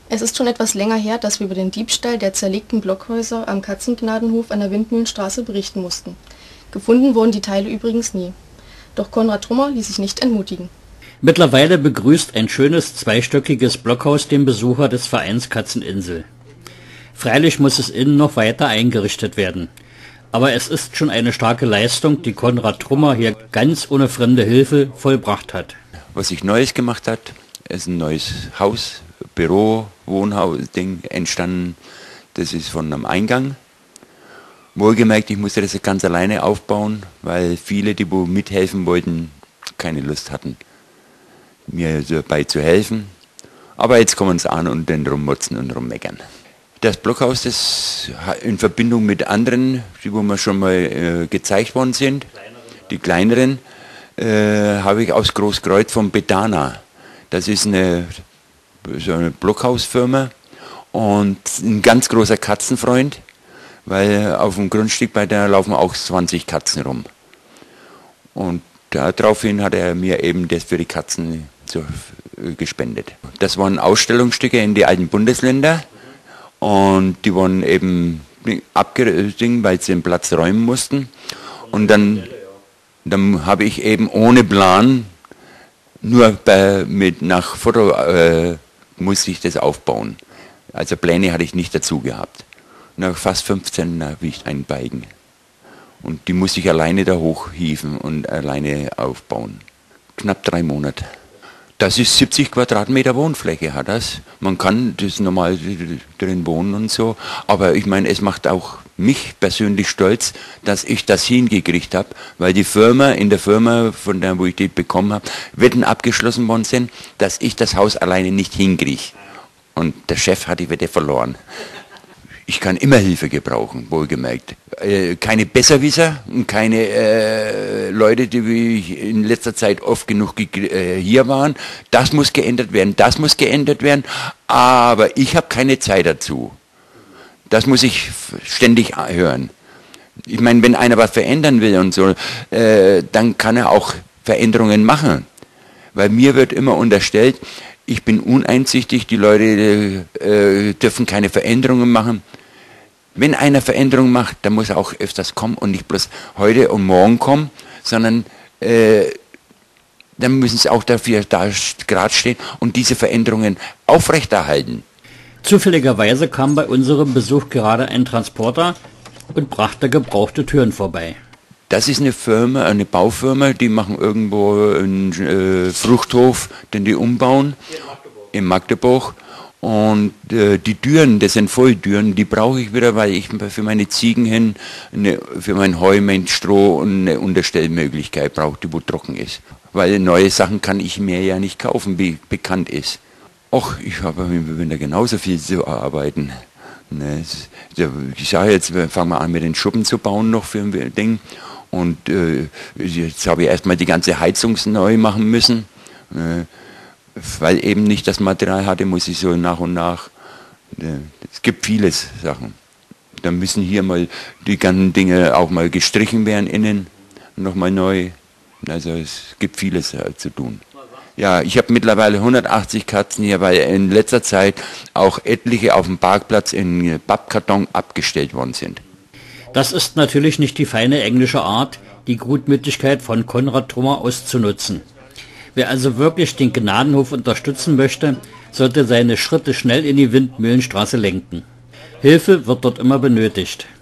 Es ist schon etwas länger her, dass wir über den Diebstahl der zerlegten Blockhäuser am Katzengnadenhof an der Windmühlenstraße berichten mussten. Gefunden wurden die Teile übrigens nie. Doch Konrad Trummer ließ sich nicht entmutigen. Mittlerweile begrüßt ein schönes zweistöckiges Blockhaus den Besucher des Vereins Katzeninsel. Freilich muss es innen noch weiter eingerichtet werden. Aber es ist schon eine starke Leistung, die Konrad Trummer hier ganz ohne fremde Hilfe vollbracht hat. Was sich Neues gemacht hat, ist ein neues Haus, Büro, Wohnhaus-Ding entstanden. Das ist von einem Eingang. Wohlgemerkt, ich musste das ganz alleine aufbauen, weil viele, die wo mithelfen wollten, keine Lust hatten, mir dabei zu helfen. Aber jetzt kommen sie an und dann rummotzen und rummeckern. Das Blockhaus, das in Verbindung mit anderen, die wo mir schon mal gezeigt worden sind, die kleineren, habe ich aus Großkreuz von Betana. Das ist so eine Blockhausfirma und ein ganz großer Katzenfreund, weil auf dem Grundstück bei der laufen auch 20 Katzen rum. Und daraufhin hat er mir eben das für die Katzen gespendet. Das waren Ausstellungsstücke in die alten Bundesländer und die wurden eben abgerissen, weil sie den Platz räumen mussten. Und dann habe ich eben ohne Plan, nur nach Foto musste ich das aufbauen. Also Pläne hatte ich nicht dazu gehabt. Nach fast 15 wiegt ein Balken. Und die musste ich alleine da hochhieven und alleine aufbauen. Knapp 3 Monate. Das ist 70 Quadratmeter Wohnfläche hat das. Man kann das normal drin wohnen und so. Aber ich meine, es macht auch mich persönlich stolz, dass ich das hingekriegt habe, weil die Firma, in der Firma, von der wo ich die bekommen habe, Wetten abgeschlossen worden sind, dass ich das Haus alleine nicht hinkriege. Und der Chef hat die Wette verloren. Ich kann immer Hilfe gebrauchen, wohlgemerkt. Keine Besserwisser und keine Leute, die in letzter Zeit oft genug hier waren. Das muss geändert werden, das muss geändert werden, aber ich habe keine Zeit dazu. Das muss ich ständig hören. Ich meine, wenn einer was verändern will und so, dann kann er auch Veränderungen machen. Weil mir wird immer unterstellt, ich bin uneinsichtig, die Leute dürfen keine Veränderungen machen. Wenn einer Veränderungen macht, dann muss er auch öfters kommen und nicht bloß heute und morgen kommen, sondern dann müssen sie auch dafür da gerade stehen und diese Veränderungen aufrechterhalten. Zufälligerweise kam bei unserem Besuch gerade ein Transporter und brachte gebrauchte Türen vorbei. Das ist eine Firma, eine Baufirma, die machen irgendwo einen Fruchthof, den die umbauen in Magdeburg. Und die Türen, das sind Volltüren, die brauche ich wieder, weil ich für meine Ziegen hin, für mein Heu, mein Stroh und eine Unterstellmöglichkeit brauche, die wo trocken ist. Weil neue Sachen kann ich mir ja nicht kaufen, wie bekannt ist. Och, ich habe mit da genauso viel zu arbeiten. Ich sage jetzt, fangen wir an mit den Schuppen zu bauen noch für ein Ding. Und jetzt habe ich erstmal die ganze Heizung neu machen müssen. Weil eben nicht das Material hatte, muss ich so nach und nach. Es gibt viele Sachen. Da müssen hier mal die ganzen Dinge auch mal gestrichen werden innen, nochmal neu. Also es gibt vieles zu tun. Ja, ich habe mittlerweile 180 Katzen hier, weil in letzter Zeit auch etliche auf dem Parkplatz in Pappkarton abgestellt worden sind. Das ist natürlich nicht die feine englische Art, die Gutmütigkeit von Konrad Trummer auszunutzen. Wer also wirklich den Gnadenhof unterstützen möchte, sollte seine Schritte schnell in die Windmühlenstraße lenken. Hilfe wird dort immer benötigt.